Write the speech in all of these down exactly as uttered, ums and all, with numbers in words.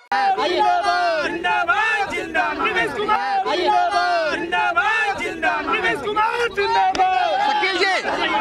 जिंदाबाद जिंदाबाद नीतीश कुमार जिंदाबाद जिंदाबाद जिंदाबाद नीतीश कुमार जिंदाबाद। शकील जी,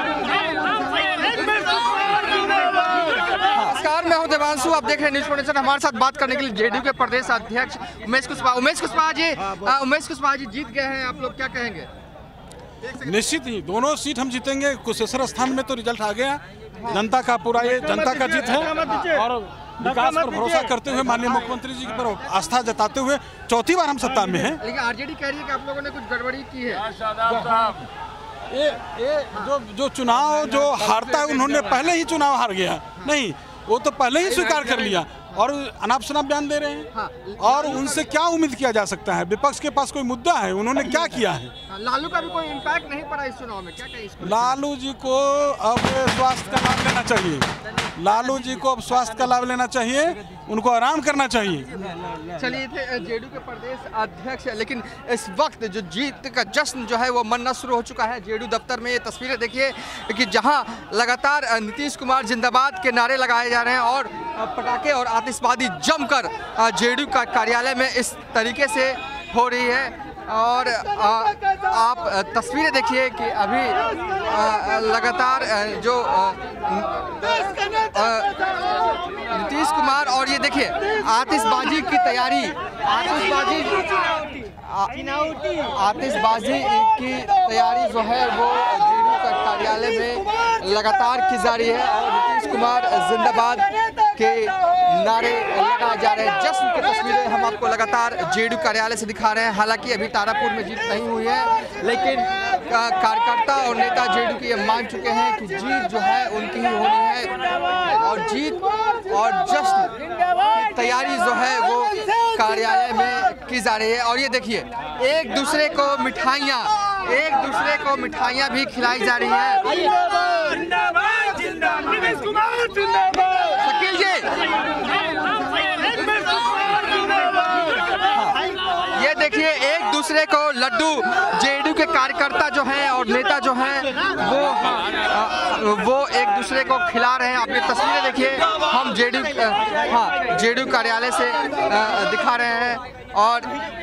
नमस्कार, मैं हूं देवांशु, आप देख रहे हैं न्यूज़ फोर्टी सेवन। हमारे साथ बात करने के लिए जेडीयू के प्रदेश अध्यक्ष उमेश कुशवाहा। उमेश कुशवाहा जी, उमेश कुशवाहा जी जीत गए हैं, आप लोग क्या कहेंगे? निश्चित ही दोनों सीट हम जीतेंगे। कुशेश्वर स्थान में तो रिजल्ट आ गया, जनता का पूरा ये जनता का जीत है और विकास पर भरोसा करते हुए माननीय मुख्यमंत्री जी पर आस्था जताते हुए चौथी बार हम सत्ता में हैं। लेकिन आरजेडी कह रही है कि आप लोगों ने कुछ गड़बड़ी की है। ये ये जो जो चुनाव जो हारता है उन्होंने पहले ही चुनाव हार गया, नहीं वो तो पहले ही स्वीकार कर लिया और अनाप शनाप बयान दे रहे हैं। हाँ, और उनसे क्या उम्मीद किया जा सकता है? विपक्ष के पास कोई मुद्दा है? उन्होंने क्या किया है? लालू का भी कोई इम्पैक्ट नहीं पड़ा इस चुनाव में, क्या कहें? लालू जी को अब स्वास्थ्य का लाभ लेना चाहिए। लालू जी को अब स्वास्थ्य का लाभ लेना चाहिए, उनको आराम करना चाहिए। चलिए थे जेडीयू के प्रदेश अध्यक्ष, लेकिन इस वक्त जो जीत का जश्न जो है वो मनना शुरू हो चुका है। जेडीयू दफ्तर में ये तस्वीरें देखिए कि जहां लगातार नीतीश कुमार जिंदाबाद के नारे लगाए जा रहे हैं और पटाखे और आतिशबाजी जमकर जेडीयू का कार्यालय में इस तरीके से हो रही है। और आ, आप तस्वीरें देखिए कि अभी आ, लगातार जो नीतीश कुमार और ये देखिए आतिशबाजी की तैयारी, आतिशबाजी आतिशबाजी की तैयारी जो है वो जेडीयू का कार्यालय में लगातार की जा रही है और नीतीश कुमार जिंदाबाद के नारे लगाए जा रहे हैं। जश्न की तस्वीरें हम आपको लगातार जेडीयू कार्यालय से दिखा रहे हैं। हालांकि अभी तारापुर में जीत नहीं हुई है, लेकिन कार्यकर्ता और नेता जेडीयू के ये मान चुके हैं कि जीत जो है उनकी ही होनी है और जीत और जश्न की तैयारी जो है वो कार्यालय में की जा रही है। और ये देखिए एक दूसरे को मिठाइयाँ एक दूसरे को मिठाइयाँ भी खिलाई जा रही है। शकील जी, ये देखिए एक दूसरे को लड्डू जेडीयू के कार्यकर्ता जो हैं और नेता जो हैं वो वो एक दूसरे को खिला रहे हैं। आप ये तस्वीरें देखिए, हम जेडीयू हाँ जेडीयू कार्यालय से दिखा रहे हैं। और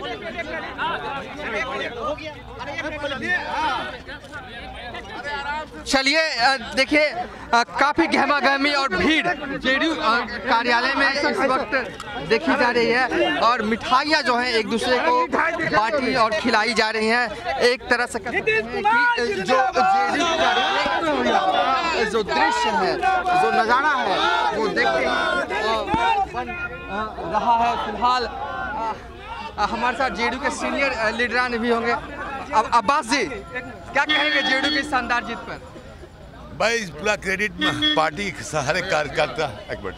चलिए देखिए काफी गहमा गहमी और भीड़ जेडीयू कार्यालय में इस वक्त देखी जा रही है और मिठाइयाँ जो हैं एक दूसरे को बांटी और खिलाई जा रही हैं। एक तरह से कहते हैं कि जो जेडीयू कार्यालय जो दृश्य है, जो नज़ारा है वो देखते बन रहा है। फिलहाल हमारे साथ जेडीयू के सीनियर लीडरान भी होंगे। अब अब्बास जी, क्या कहेंगे जेडीयू की शानदार जीत पर? भाई पूरा क्रेडिट पार्टी सारे कार्यकर्ता एक मिनट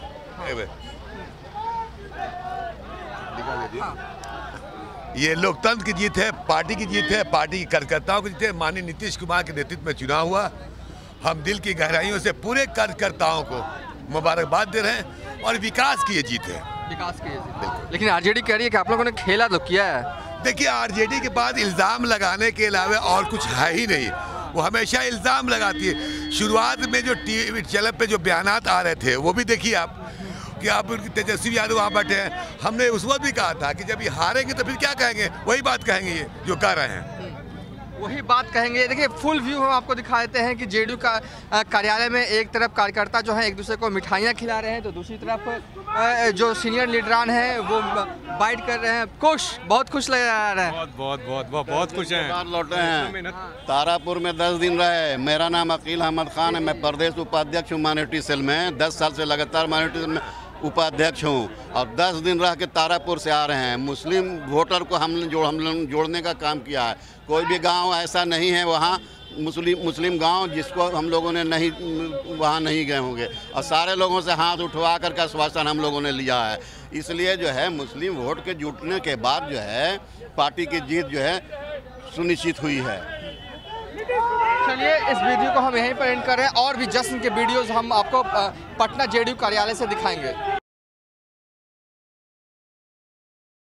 ये लोकतंत्र की जीत है, पार्टी की जीत है, पार्टी के कार्यकर्ताओं की जीत है। माननीय नीतीश कुमार के नेतृत्व में चुनाव हुआ। हम दिल की गहराइयों से पूरे कार्यकर्ताओं को मुबारकबाद दे रहे हैं और विकास की ये जीत है। विकास की ये जीत। लेकिन आरजेडी कह रही है कि आप लोगों ने खेला तो किया है। देखिए आरजेडी के बाद इल्ज़ाम लगाने के अलावा और कुछ है ही नहीं। वो हमेशा इल्ज़ाम लगाती है। शुरुआत में जो टीवी चैनल पे जो बयानात आ रहे थे वो भी देखिए आप कि आप तेजस्वी यादव वहाँ बैठे हैं। हमने उस वक्त भी कहा था कि जब ये हारेंगे तो फिर क्या कहेंगे, वही बात कहेंगे ये जो कर रहे हैं, वही बात कहेंगे। देखिए फुल व्यू हम आपको दिखा देते हैं कि जेडीयू का कार्यालय में एक तरफ कार्यकर्ता जो हैं एक दूसरे को मिठाइयाँ खिला रहे हैं तो दूसरी तरफ जो सीनियर लीडरान हैं वो बाइट कर रहे हैं। खुश, बहुत खुश लग रहा है। बहुत बहुत बहुत बहुत, बहुत खुश हैं। लौटे हैं तारापुर में दस दिन रहे। मेरा नाम अकील अहमद खान है, मैं प्रदेश उपाध्यक्ष हूँ माइनॉरिटी सेल में। दस साल से लगातार माइनॉरिटी सेल में उपाध्यक्ष हूँ और दस दिन रह के तारापुर से आ रहे हैं। मुस्लिम वोटर को हमने जोड़ हम लोग जोड़ने का काम किया है। कोई भी गांव ऐसा नहीं है वहाँ मुस्लिम मुस्लिम गांव जिसको हम लोगों ने नहीं वहाँ नहीं गए होंगे और सारे लोगों से हाथ उठवा कर का आश्वासन हम लोगों ने लिया है। इसलिए जो है मुस्लिम वोट के जुटने के बाद जो है पार्टी की जीत जो है सुनिश्चित हुई है। चलिए इस वीडियो को हम यहीं पर एंड कर रहे हैं और भी जश्न के वीडियोस हम आपको पटना जेडीयू कार्यालय से दिखाएंगे।